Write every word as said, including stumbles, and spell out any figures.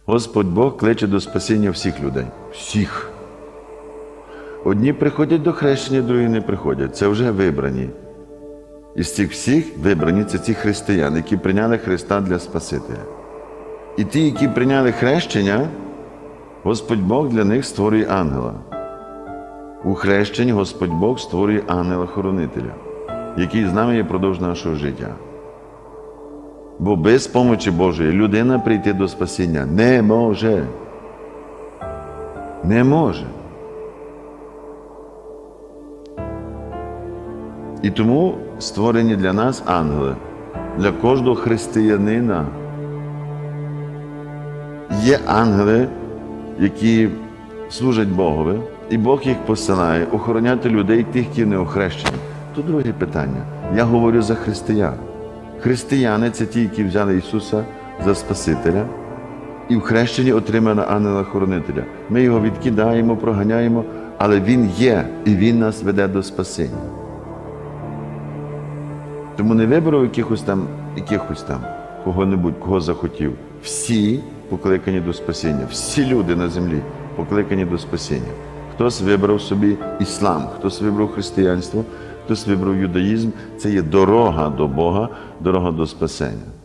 Господь Бог кличе до спасіння всіх людей. Всіх. Одні приходять до хрещення, другі не приходять. Це вже вибрані. Із цих всіх вибрані – це ці християни, які прийняли Христа для Спасителя. І ті, які прийняли хрещення, Господь Бог для них створює ангела. У хрещенні Господь Бог створює ангела-хоронителя, який з нами є продовж нашого життя. Бо без помочі Божої людина прийти до спасіння не може. Не може. І тому створені для нас ангели, для кожного християнина. Є ангели, які служать Богові, і Бог їх посилає охороняти людей, тих, які не охрещені. Тут друге питання. Я говорю за християн. Християни – це ті, які взяли Ісуса за Спасителя і в хрещенні отримали ангела-хоронителя. Ми його відкидаємо, проганяємо, але Він є, і Він нас веде до спасіння. Тому не вибрав якихось там, якихось там, кого-небудь, кого захотів. Всі покликані до спасіння. Всі люди на землі покликані до спасіння. Хтось вибрав собі іслам, хтось вибрав християнство, хтось вибрав юдаїзм. Це є дорога до Бога, дорога до спасення.